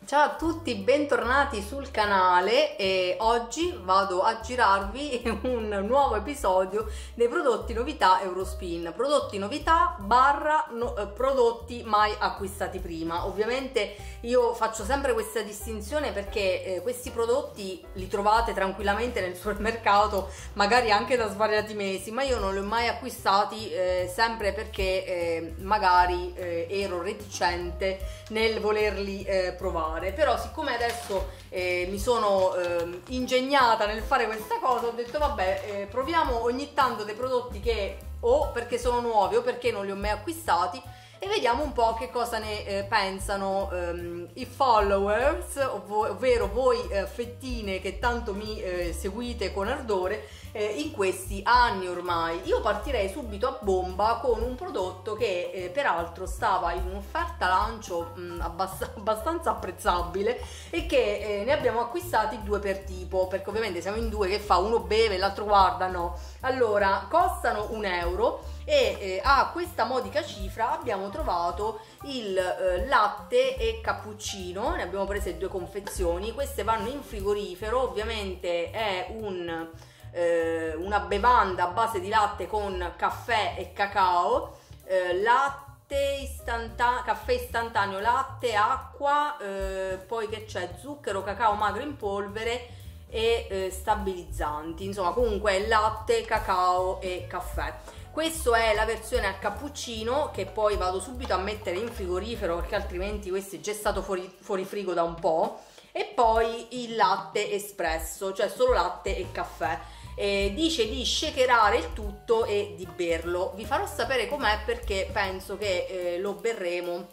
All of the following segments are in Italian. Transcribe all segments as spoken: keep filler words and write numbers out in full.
Ciao a tutti, bentornati sul canale e oggi vado a girarvi un nuovo episodio dei prodotti novità Eurospin. Prodotti novità barra no, eh, prodotti mai acquistati prima. Ovviamente io faccio sempre questa distinzione perché eh, questi prodotti li trovate tranquillamente nel supermercato, magari anche da svariati mesi, ma io non li ho mai acquistati eh, sempre perché eh, magari eh, ero reticente nel volerli eh, provare. Però siccome adesso eh, mi sono eh, ingegnata nel fare questa cosa, ho detto vabbè, eh, proviamo ogni tanto dei prodotti che o perché sono nuovi o perché non li ho mai acquistati e vediamo un po' che cosa ne eh, pensano ehm, i followers, ov ovvero voi eh, fettine che tanto mi eh, seguite con ardore eh, in questi anni ormai. Io partirei subito a bomba con un prodotto che eh, peraltro stava in un'offerta lancio mh, abbast abbastanza apprezzabile e che eh, ne abbiamo acquistati due per tipo, perché ovviamente siamo in due, che fa uno beve e l'altro guarda, no. Allora costano un euro e eh, a questa modica cifra abbiamo trovato il eh, latte e cappuccino. Ne abbiamo prese due confezioni, queste vanno in frigorifero. Ovviamente è un, eh, una bevanda a base di latte con caffè e cacao, eh, latte istantaneo, caffè istantaneo, latte, acqua, eh, poi che c'è, zucchero, cacao magro in polvere e eh, stabilizzanti. Insomma, comunque è latte, cacao e caffè. Questa è la versione a cappuccino, che poi vado subito a mettere in frigorifero perché altrimenti questo è già stato fuori, fuori frigo da un po'. E poi il latte espresso, cioè solo latte e caffè. E dice di shakerare il tutto e di berlo. Vi farò sapere com'è perché penso che eh, lo berremo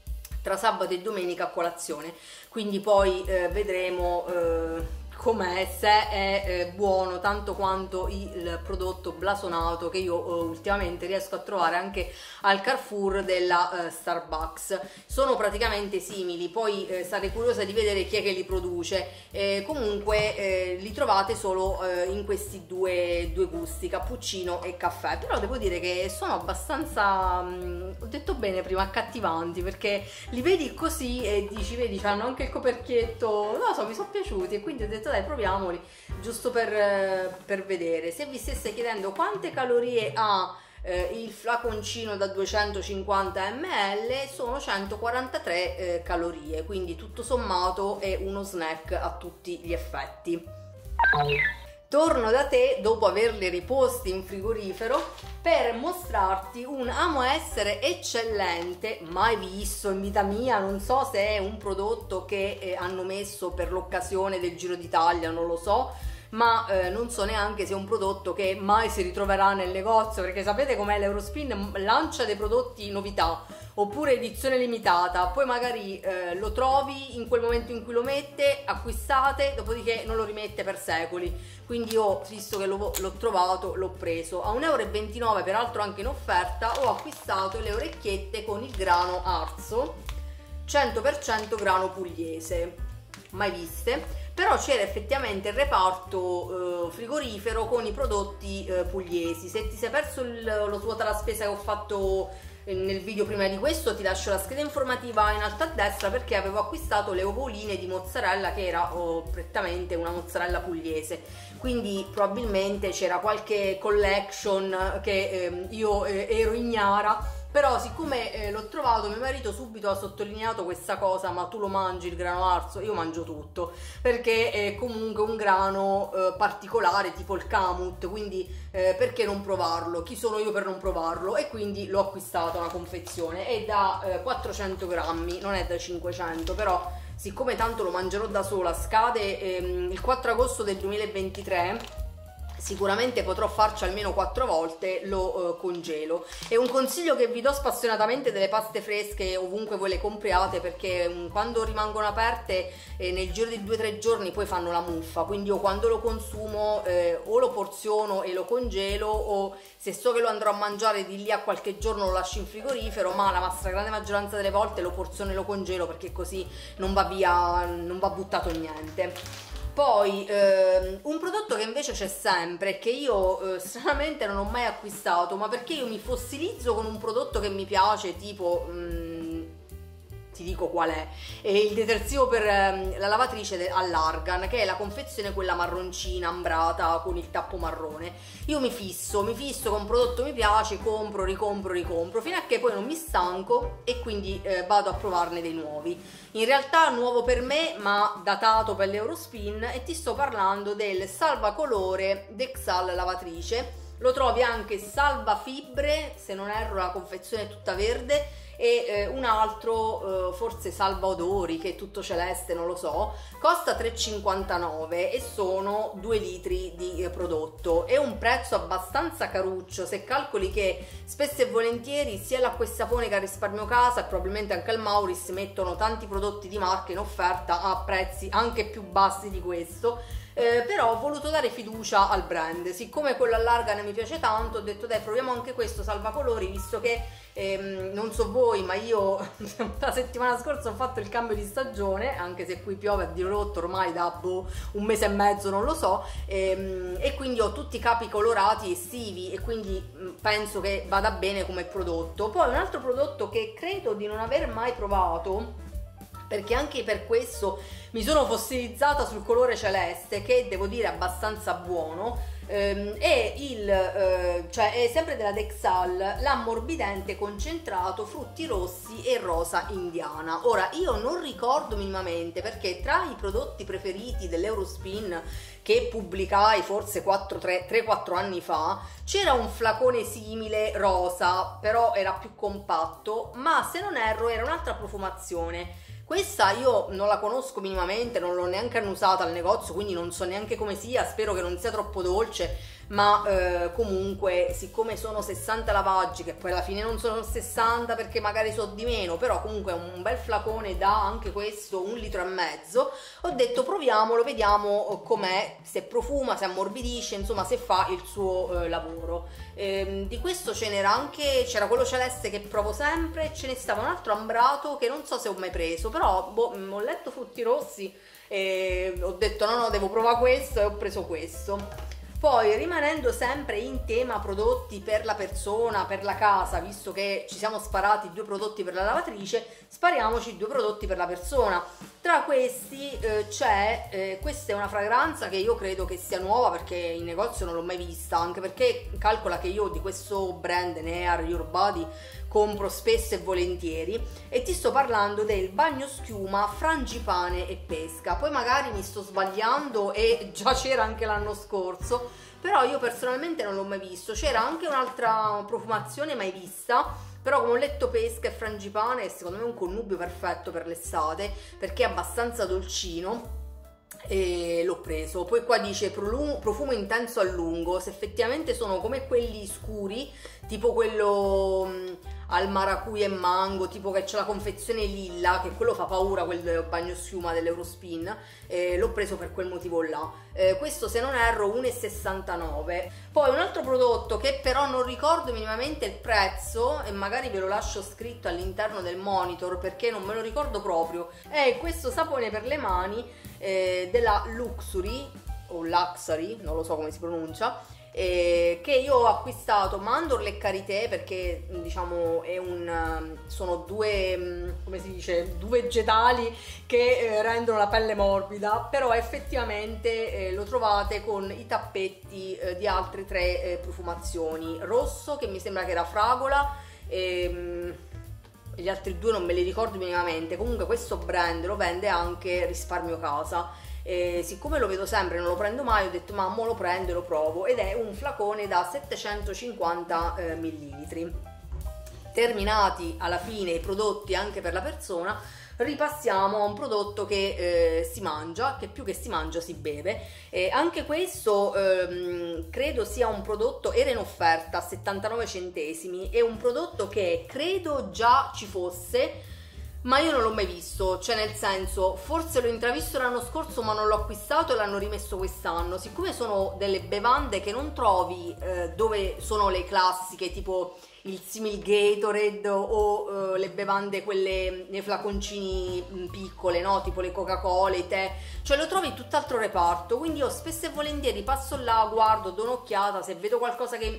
tra sabato e domenica a colazione, quindi poi eh, vedremo eh, com'è, se è eh, buono tanto quanto il prodotto blasonato che io eh, ultimamente riesco a trovare anche al Carrefour della eh, Starbucks. Sono praticamente simili, poi eh, sarei curiosa di vedere chi è che li produce. Eh, comunque eh, li trovate solo eh, in questi due, due gusti, cappuccino e caffè, però devo dire che sono abbastanza, mh, ho detto bene prima, accattivanti, perché li vedi così e dici, vedi, hanno anche il coperchietto, non lo so, mi sono piaciuti e quindi ho detto dai, proviamoli giusto per, per vedere. Se vi stesse chiedendo quante calorie ha eh, il flaconcino da duecentocinquanta millilitri, sono centoquarantatré eh, calorie, quindi tutto sommato è uno snack a tutti gli effetti. Torno da te dopo averli riposti in frigorifero per mostrarti un amo essere eccellente, mai visto in vita mia. Non so se è un prodotto che eh, hanno messo per l'occasione del Giro d'Italia, non lo so, ma eh, non so neanche se è un prodotto che mai si ritroverà nel negozio, perché sapete com'è, l'Eurospin lancia dei prodotti novità oppure edizione limitata, poi magari eh, lo trovi in quel momento in cui lo mette, acquistate, dopodiché non lo rimette per secoli. Quindi io, visto che l'ho trovato, l'ho preso a un euro e ventinove, peraltro anche in offerta. Ho acquistato le orecchiette con il grano arzo, cento per cento grano pugliese, mai viste, però c'era effettivamente il reparto eh, frigorifero con i prodotti eh, pugliesi. Se ti sei perso il, lo svuota la spesa che ho fatto nel video prima di questo, ti lascio la scheda informativa in alto a destra, perché avevo acquistato le ovoline di mozzarella che era oh, prettamente una mozzarella pugliese, quindi probabilmente c'era qualche collection che eh, io eh, ero ignara. Però siccome eh, l'ho trovato, mio marito subito ha sottolineato questa cosa: ma tu lo mangi il grano arzo? Io mangio tutto, perché è comunque un grano eh, particolare, tipo il kamut, quindi eh, perché non provarlo? Chi sono io per non provarlo? E quindi l'ho acquistato una confezione, è da eh, quattrocento grammi, non è da cinquecento, però siccome tanto lo mangerò da sola, scade ehm, il quattro agosto del duemilaventitré, sicuramente potrò farci almeno quattro volte, lo eh, congelo. È un consiglio che vi do spassionatamente delle paste fresche ovunque voi le compriate, perché mh, quando rimangono aperte eh, nel giro di due o tre giorni poi fanno la muffa. Quindi io quando lo consumo eh, o lo porziono e lo congelo, o se so che lo andrò a mangiare di lì a qualche giorno lo lascio in frigorifero, ma la stragrande maggioranza delle volte lo porziono e lo congelo, perché così non va via, non va buttato niente. Poi ehm, un prodotto che invece c'è sempre, che io eh, stranamente non ho mai acquistato, ma perché io mi fossilizzo con un prodotto che mi piace, tipo mh, ti dico qual è. È il detersivo per ehm, la lavatrice all'argan, che è la confezione quella marroncina ambrata con il tappo marrone. Io mi fisso, mi fisso con un prodotto mi piace, compro, ricompro, ricompro, fino a che poi non mi stanco e quindi eh, vado a provarne dei nuovi. In realtà nuovo per me, ma datato per l'Eurospin, e ti sto parlando del salvacolore Dexal lavatrice. Lo trovi anche salvafibre, se non erro la confezione è tutta verde, e eh, un altro eh, forse salva odori che è tutto celeste, non lo so. Costa tre e cinquantanove e sono due litri di eh, prodotto. È un prezzo abbastanza caruccio se calcoli che spesso e volentieri sia l'acqua e sapone che a Risparmio Casa e probabilmente anche al Mauris mettono tanti prodotti di marca in offerta a prezzi anche più bassi di questo. Eh, però ho voluto dare fiducia al brand, siccome quello all'argan mi piace tanto, ho detto dai, proviamo anche questo salvacolori, visto che ehm, non so voi, ma io la settimana scorsa ho fatto il cambio di stagione, anche se qui piove a dirotto ormai da boh, un mese e mezzo, non lo so, ehm, e quindi ho tutti i capi colorati estivi e quindi mh, penso che vada bene come prodotto. Poi un altro prodotto che credo di non aver mai provato, perché anche per questo mi sono fossilizzata sul colore celeste, che devo dire è abbastanza buono, ehm, è il eh, cioè è sempre della Dexal, l'ammorbidente concentrato frutti rossi e rosa indiana. Ora io non ricordo minimamente, perché tra i prodotti preferiti dell'Eurospin che pubblicai forse tre quattro anni fa c'era un flacone simile rosa, però era più compatto, ma se non erro era un'altra profumazione. Questa io non la conosco minimamente, non l'ho neanche annusata al negozio, quindi non so neanche come sia, spero che non sia troppo dolce, ma eh, comunque siccome sono sessanta lavaggi, che poi alla fine non sono sessanta perché magari so di meno, però comunque un bel flacone da anche questo un litro e mezzo, ho detto proviamolo, vediamo com'è, se profuma, se ammorbidisce, insomma se fa il suo eh, lavoro. Ehm, di questo ce n'era anche, c'era quello celeste che provo sempre, ce ne stava un altro ambrato che non so se ho mai preso, però boh, ho letto frutti rossi e ho detto no no, devo provare questo e ho preso questo. Poi rimanendo sempre in tema prodotti per la persona, per la casa, visto che ci siamo sparati due prodotti per la lavatrice, spariamoci due prodotti per la persona. Tra questi eh, c'è, eh, questa è una fragranza che io credo che sia nuova, perché in negozio non l'ho mai vista, anche perché calcola che io di questo brand Near Your Body compro spesso e volentieri, e ti sto parlando del bagno schiuma frangipane e pesca. Poi magari mi sto sbagliando e già c'era anche l'anno scorso, però io personalmente non l'ho mai visto. C'era anche un'altra profumazione mai vista, però come ho letto pesca e frangipane, secondo me è un connubio perfetto per l'estate, perché è abbastanza dolcino e l'ho preso. Poi qua dice profumo intenso a lungo, se effettivamente sono come quelli scuri, tipo quello mh, al maracuja e mango, tipo che c'è la confezione lilla, che quello fa paura, quel bagno schiuma dell'Eurospin, eh, l'ho preso per quel motivo là. Eh, questo se non erro uno e sessantanove. Poi un altro prodotto che però non ricordo minimamente il prezzo, e magari ve lo lascio scritto all'interno del monitor perché non me lo ricordo proprio, è questo sapone per le mani eh, della Luxury o Luxury, non lo so come si pronuncia, eh, che io ho acquistato mandorle e karité, perché diciamo è un sono due, come si dice, due vegetali che eh, rendono la pelle morbida, però effettivamente eh, lo trovate con i tappetti eh, di altre tre eh, profumazioni, rosso che mi sembra che era fragola, e gli altri due non me li ricordo minimamente. Comunque questo brand lo vende anche Risparmio Casa. E siccome lo vedo sempre, non lo prendo mai, ho detto ma mo lo prendo e lo provo, ed è un flacone da settecentocinquanta eh, millilitri. Terminati alla fine i prodotti anche per la persona, ripassiamo a un prodotto che eh, si mangia, che più che si mangia si beve, e anche questo ehm, credo sia un prodotto, era in offerta a settantanove centesimi, è un prodotto che credo già ci fosse, ma io non l'ho mai visto, cioè nel senso, forse l'ho intravisto l'anno scorso ma non l'ho acquistato e l'hanno rimesso quest'anno. Siccome sono delle bevande che non trovi eh, dove sono le classiche, tipo il simil Gatorade o eh, le bevande quelle nei flaconcini mh, piccole, no? Tipo le Coca-Cola, i tè, cioè lo trovi in tutt'altro reparto, quindi io spesso e volentieri passo là, guardo, do un'occhiata, se vedo qualcosa che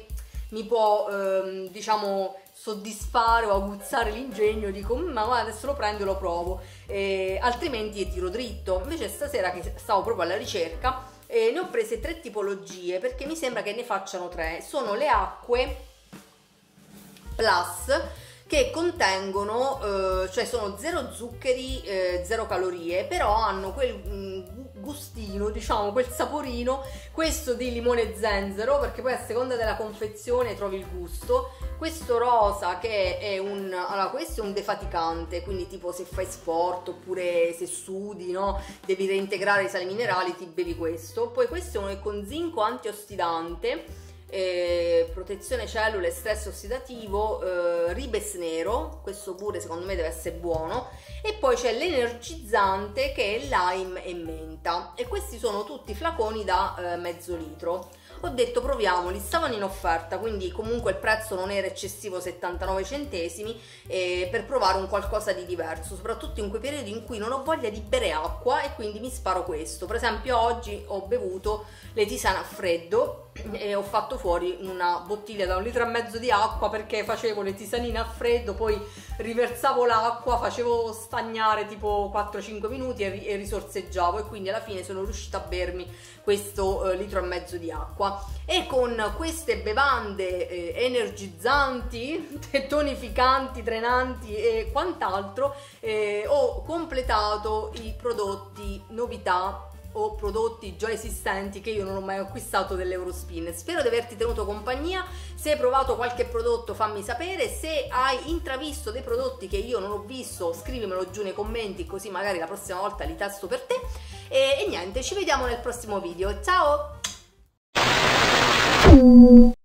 mi può ehm, diciamo soddisfare o aguzzare l'ingegno, dico ma guarda, adesso lo prendo e lo provo, eh, altrimenti tiro dritto. Invece stasera che stavo proprio alla ricerca, eh, ne ho prese tre tipologie perché mi sembra che ne facciano tre. Sono le acque plus, che contengono, eh, cioè sono zero zuccheri, eh, zero calorie, però hanno quel mh, gustino, diciamo, quel saporino, questo di limone e zenzero, perché poi a seconda della confezione trovi il gusto. Questo rosa che è un, allora questo è un defaticante, quindi tipo se fai sport oppure se sudi, no, devi reintegrare i sali minerali, ti bevi questo. Poi questo è uno con zinco antiossidante, Eh, protezione cellule, stress ossidativo, eh, ribes nero, questo pure secondo me deve essere buono. E poi c'è l'energizzante che è lime e menta, e questi sono tutti flaconi da eh, mezzo litro. Ho detto proviamoli, stavano in offerta, quindi comunque il prezzo non era eccessivo, settantanove centesimi, eh, per provare un qualcosa di diverso, soprattutto in quei periodi in cui non ho voglia di bere acqua e quindi mi sparo questo. Per esempio oggi ho bevuto le tisane a freddo e ho fatto fuori una bottiglia da un litro e mezzo di acqua perché facevo le tisanine a freddo, poi riversavo l'acqua, facevo stagnare tipo quattro cinque minuti e, e risorseggiavo, e quindi alla fine sono riuscita a bermi questo eh, litro e mezzo di acqua. E con queste bevande eh, energizzanti, tonificanti, drenanti e quant'altro eh, ho completato i prodotti novità o prodotti già esistenti che io non ho mai acquistato dell'Eurospin. Spero di averti tenuto compagnia. Se hai provato qualche prodotto fammi sapere, se hai intravisto dei prodotti che io non ho visto scrivimelo giù nei commenti, così magari la prossima volta li testo per te. E, e niente, ci vediamo nel prossimo video, ciao!